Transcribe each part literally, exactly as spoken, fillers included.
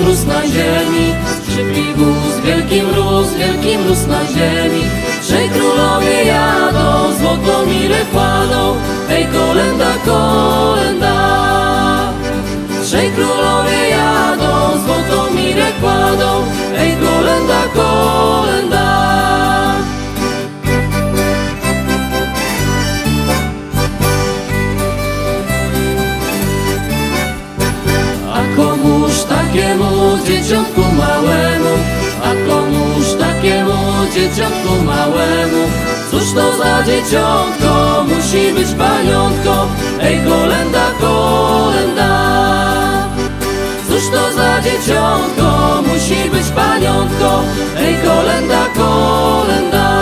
mróz na ziemi, szybki wóz, wielki mróz, wielki mróz na ziemi. Trzej królowie jadą, złotą mirę kładą, hej kolenda, kolenda. Trzej królowie jadą, złotą mirę kładą, hej kolenda, kolenda. A komuż takiemu dzieciątku małemu, a komuż takiemu dzieciątku małemu, cóż to za dzieciątko, musi być paniątko, ej kolenda, kolenda. Cóż to za dzieciątko, musi być paniątko, ej kolenda, kolenda.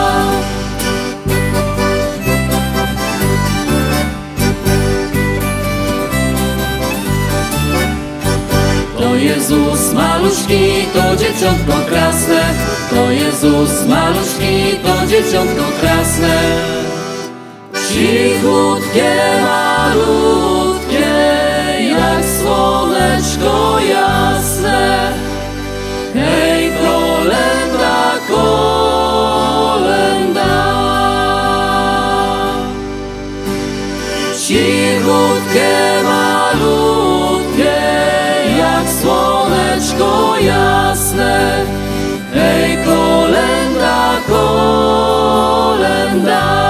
To Jezus maluszki, to dzieciątko krasne, to Jezus maluszki, to dzieciątko krasne. Cichutkie, malutkie, jak słoneczko jasne, hej kolenda, kolenda. Cichutkie, malutkie, jak słoneczko jasne, hej kolenda, kolenda.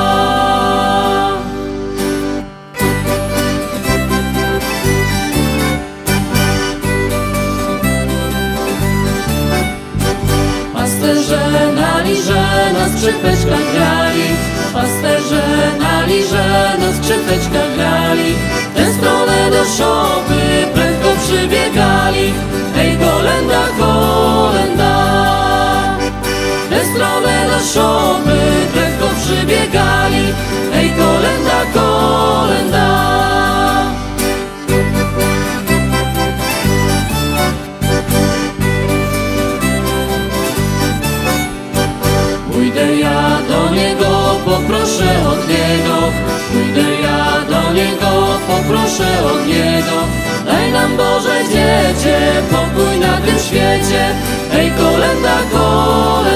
Pasterze na liże, na skrzypeczkach grali, pasterze na liże, na skrzypeczkach grali. W tę stronę do szopy prędko przybiegali, hej kolenda, kolenda. W tę stronę do szopy prędko przybiegali, hej kolenda, kolenda. Pójdę ja do niego, poproszę od niego, pójdę ja do niego, poproszę od niego. Daj nam Boże Dziecię, pokój na tym świecie, hej kolenda, kolenda.